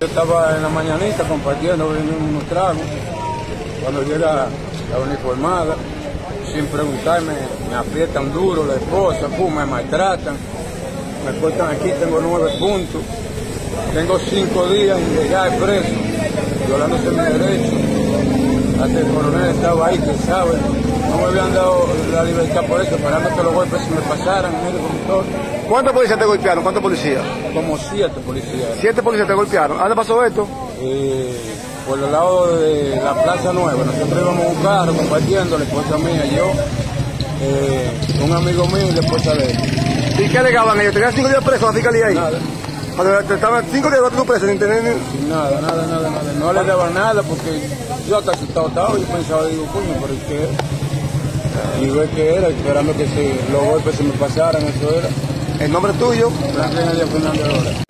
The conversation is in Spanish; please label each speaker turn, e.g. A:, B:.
A: Yo estaba en la mañanita compartiendo, bebiendo unos tragos, cuando llega la uniformada, sin preguntarme, me aprietan duro la esposa, me maltratan, me cortan aquí, tengo 9 puntos, tengo 5 días en llegar preso, violándose mi derecho, hasta el coronel estaba ahí, que sabe, no me habían dado la libertad por eso, esperando que los golpes se me pasaran, mire, conductor.
B: ¿Cuántos policías te golpearon? ¿Cuántos policías?
A: Como 7 policías.
B: 7 policías te golpearon. ¿A dónde pasó esto?
A: Por el lado de la Plaza Nueva. Nosotros íbamos a un carro compartiendo, la esposa mía, yo, un amigo mío y la esposa de él.
B: ¿Y qué alegaban ellos? ¿Tenían 5 días presos la fiscalía ahí?
A: Nada.
B: Cuando estaban 5 días tú preso sin tener ni...
A: Nada. No le daban nada porque yo hasta asustado estaba. Yo pensaba, digo, coño, pero ¿qué era? Y ve que era, esperando que los golpes se me pasaran, eso era.
B: ¿El nombre tuyo?
A: Franklin Elías Fernández Lora.